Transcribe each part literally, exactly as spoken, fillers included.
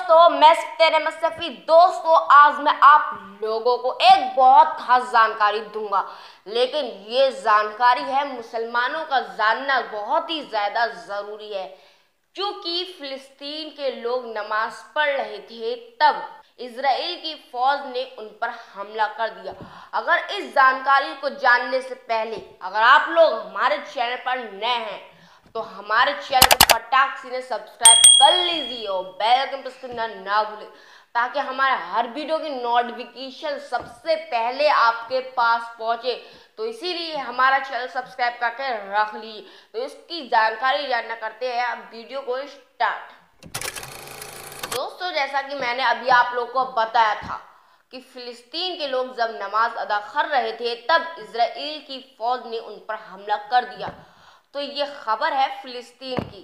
दोस्तों, मैं तेरे मुस्तफी दोस्तों आज मैं आप लोगों को एक बहुत खास जानकारी दूंगा, लेकिन ये जानकारी है मुसलमानों का जानना बहुत ही ज्यादा जरूरी है। क्योंकि फिलिस्तीन के लोग नमाज पढ़ रहे थे तब इजराइल की फौज ने उन पर हमला कर दिया। अगर इस जानकारी को जानने से पहले अगर आप लोग हमारे चैनल पर नए हैं तो हमारे चैनल को फटाक से सब्सक्राइब कर लीजिए और बेल आइकन प्रेस करना ना भूलें, ताकि हमारे हर वीडियो की नोटिफिकेशन सबसे पहले आपके पास पहुंचे। तो इसीलिए हमारा चैनल सब्सक्राइब करके रख लीजिए। तो इसकी जानकारी जानना करते हैं अब वीडियो को स्टार्ट। दोस्तों, जैसा कि मैंने अभी आप लोगों को बताया था कि फिलिस्तीन के लोग जब नमाज अदा कर रहे थे तब इजराइल की फौज ने उन पर हमला कर दिया। तो ये खबर है फिलिस्तीन की।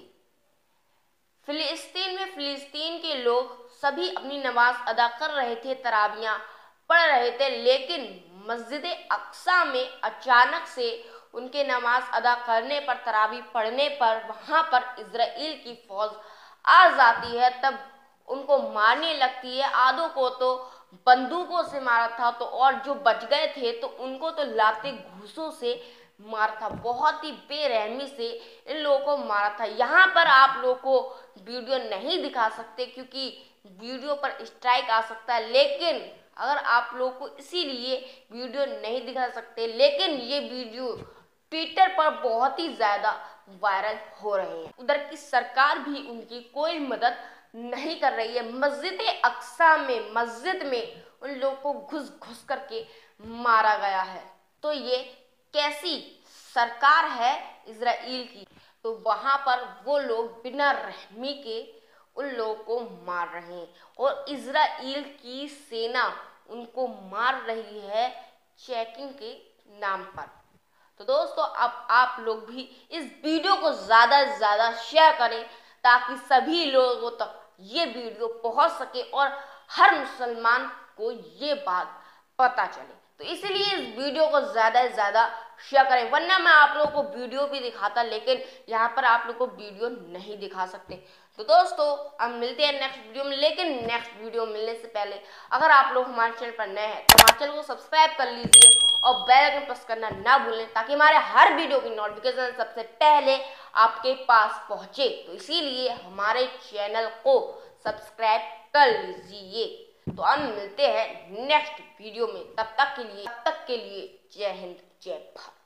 फिलिस्तीन में फिलिस्तीन के लोग सभी अपनी नमाज अदा कर रहे थे, तराबियां पढ़ रहे थे, लेकिन मस्जिद अक्सा में अचानक से उनके नमाज अदा करने पर, तराबी पढ़ने पर वहां पर इजराइल की फौज आ जाती है। तब उनको मारने लगती है। आधों को तो बंदूकों से मारा था, तो और जो बच गए थे तो उनको तो लाते घूसों से मारा था। बहुत ही बेरहमी से इन लोगों को मारा था। यहाँ पर आप लोगों को वीडियो नहीं दिखा सकते क्योंकि वीडियो पर स्ट्राइक आ सकता है, लेकिन अगर आप लोगों को इसीलिए वीडियो नहीं दिखा सकते, लेकिन ये वीडियो ट्विटर पर बहुत ही ज्यादा वायरल हो रहे हैं। उधर की सरकार भी उनकी कोई मदद नहीं कर रही है। मस्जिद अक्सा में मस्जिद में उन लोगों को घुस घुस करके मारा गया है। तो ये कैसी सरकार है इजराइल की? तो वहां पर वो लोग बिना रहमी के उन लोगों को मार रहे हैं और इजराइल की सेना उनको मार रही है चेकिंग के नाम पर। तो दोस्तों, अब आप लोग भी इस वीडियो को ज्यादा से ज्यादा शेयर करें ताकि सभी लोगों तक ये वीडियो पहुंच सके और हर मुसलमान को ये बात पता चले। तो इसलिए इस वीडियो को ज्यादा से ज्यादा शेयर करें, वरना मैं आप लोगों को वीडियो भी दिखाता, लेकिन यहाँ पर आप लोगों को वीडियो नहीं दिखा सकते। तो दोस्तों, अब मिलते हैं नेक्स्ट वीडियो में, लेकिन नेक्स्ट वीडियो मिलने से पहले अगर आप लोग हमारे चैनल पर नए हैं तो हमारे चैनल को सब्सक्राइब कर लीजिए और बेल आइकन प्रेस करना ना भूलें, ताकि हमारे हर वीडियो की नोटिफिकेशन सबसे पहले आपके पास पहुंचे। तो इसीलिए हमारे चैनल को सब्सक्राइब कर लीजिए। तो हम मिलते हैं नेक्स्ट वीडियो में। तब तक के लिए तब तक के लिए जय हिंद, जय भारत।